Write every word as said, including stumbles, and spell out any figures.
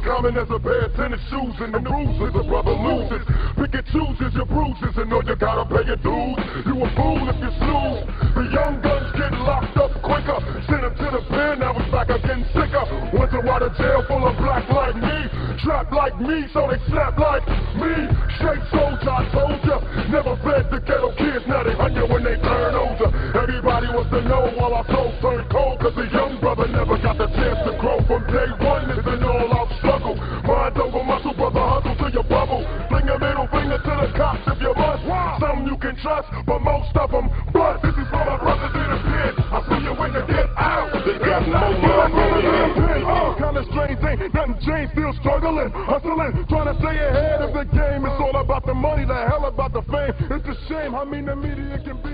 common as a pair of tennis shoes, and the bruises a brother loses. Pick and chooses your bruises, and know you gotta pay your dues. You a fool if you snooze. The young guns get locked up quicker. Send them to the pen, now it's back again sicker. Went to out of jail full of black like me, trapped like me, so they snap like me. Straight soldier, I told ya. Never fed the ghetto kids, now they hunt you when they turn older. Everybody wants to know while our souls turn cold, cause the young brother never got the chance to grow. From day one, it's an all-out struggle. Mind over muscle, brother, hustle to your bubble. Fling a middle finger to the cops if you must. Some you can trust, but most of them bust. This is for my brothers in the pit. I see you when you get out. They got more love on the all kind of strange thing. Nothing changed, still struggling, hustling, trying to stay ahead of the game. It's all about the money, the hell about the fame. It's a shame, I mean the media can be